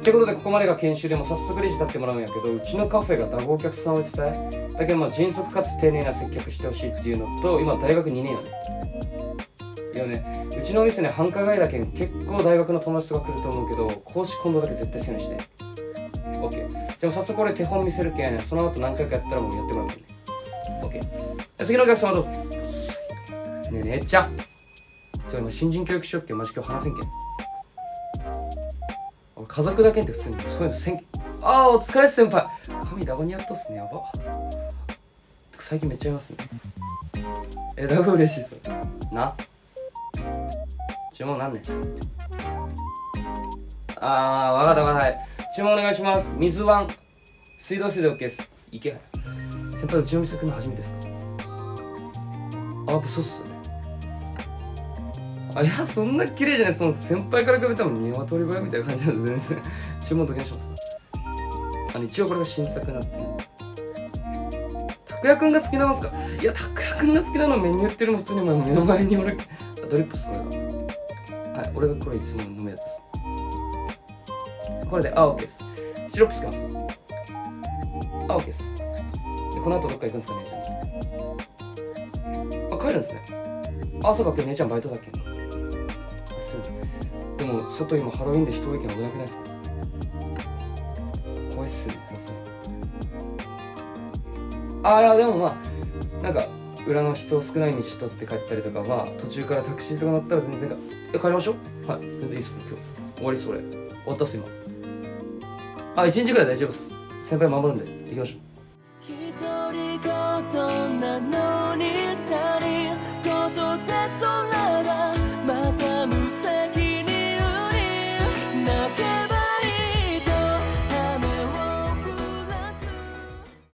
ってことでここまでが研修でも早速レジ立ってもらうんやけど、うちのカフェがダゴお客さんを伝えだけど迅速かつ丁寧な接客してほしいっていうのと、今大学2年よね。いやね、うちのお店ね繁華街だけん結構大学の友達とか来ると思うけど、講師今度だけ絶対せんして。 OK。 じゃあ早速これ手本見せるけん、その後何回かやったらもうやってもらうけんね。 OK。 次のお客様どうぞ。ねえねえちゃん、今新人教育しよっけん、マジ今日話せんけん。俺家族だけんって普通にそういうのせん。ああお疲れっす先輩。髪ダボにやっとっすね。やば。最近めっちゃいますね。だいぶ嬉しいっすな。注文なんねん。ああわかったわかった。はい、注文お願いします。水ワン水道水で OK です。いけ。先輩うちの店来るの初めてですか？あ、やっぱそうっすね。あ、いやそんな綺麗じゃない。その先輩から比べたら鶏小屋みたいな感じなんで全然注文どけにします。一応これが新作になってる。たくやくんが好きなのっすか？いやたくやくんが好きなのメニューってるの普通に目の前に俺ドリップスこれが。はい、俺がこれいつも飲むやつです。これでOK です。シロップつけます。OK です。でこの後どっか行くんですかね。帰るんですね。そうか、今日姉ちゃんバイトだっけ。でも外今ハロウィンで人多いけん危なくないですか？怖いっすね。いやでもなんか裏の人少ない道取って帰ったりとか途中からタクシーとか乗ったら全然帰りましょう。はい、全然いいっす。今日終わりっす。俺終わったっす今。1日ぐらい大丈夫っす。先輩守るんで行きましょう。